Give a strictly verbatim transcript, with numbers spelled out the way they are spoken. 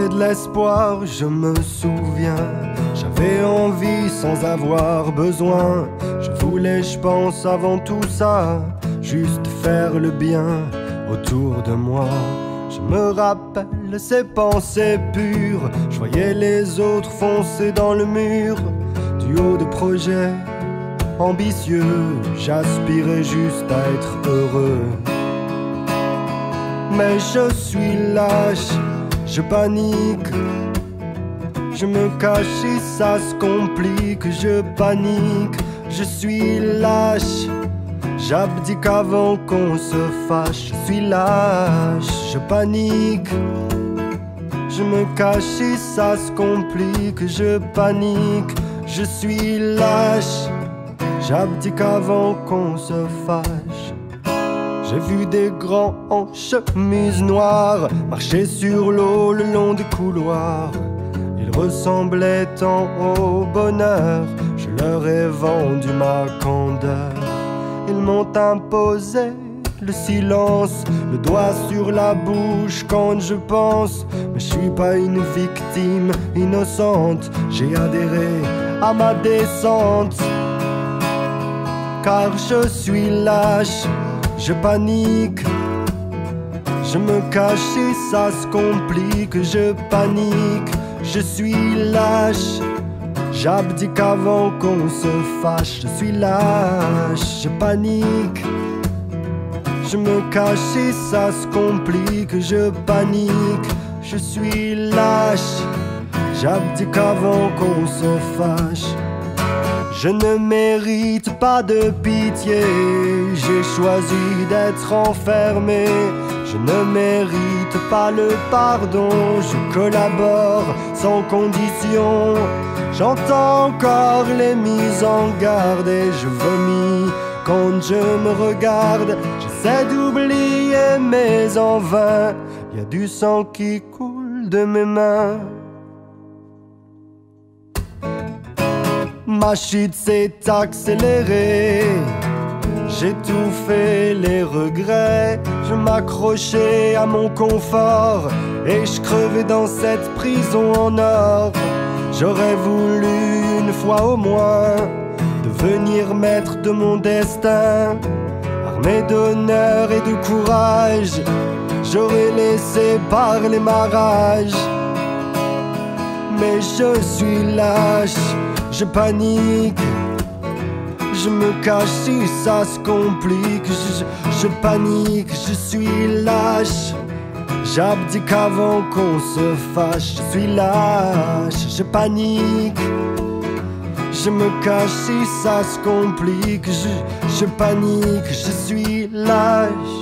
J'avais de l'espoir, je me souviens. J'avais envie sans avoir besoin. Je voulais, je pense, avant tout ça, juste faire le bien autour de moi. Je me rappelle ces pensées pures. Je voyais les autres foncer dans le mur. Du haut de projets ambitieux, j'aspirais juste à être heureux. Mais je suis lâche, je panique. Je me cache et ça se complique. Je panique, je suis lâche. J'abdique avant qu'on se fâche. Je suis lâche, je panique. Je me cache et ça se complique. Je panique, je suis lâche. J'abdique avant qu'on se fâche. J'ai vu des grands en chemise noire marcher sur l'eau le long des couloirs. Ils ressemblaient tant au bonheur. Je leur ai vendu ma candeur. Ils m'ont imposé le silence, le doigt sur la bouche quand je pense. Mais je suis pas une victime innocente. J'ai adhéré à ma descente. Car je suis lâche, je panique. Je me cache et ça se complique. Je panique, je suis lâche. J'abdique avant qu'on se fâche. Je suis lâche, je panique. Je me cache et ça se complique. Je panique, je suis lâche. J'abdique avant qu'on se fâche. Je ne mérite pas de pitié. J'ai choisi d'être enfermé. Je ne mérite pas le pardon. Je collabore sans condition. J'entends encore les mises en garde et je vomis quand je me regarde. J'essaie d'oublier mais en vain. Y a du sang qui coule de mes mains. Ma chute s'est accélérée. J'étouffais les regrets. Je m'accrochais à mon confort et je crevais dans cette prison en or. J'aurais voulu une fois au moins devenir maître de mon destin. Armé d'honneur et de courage, j'aurais laissé parler ma rage. Mais je suis lâche, je panique. Je me cache si ça se complique. Je, je panique, je suis lâche. J'abdique avant qu'on se fâche. Je suis lâche, je panique. Je me cache si ça se complique. Je, je panique, je suis lâche.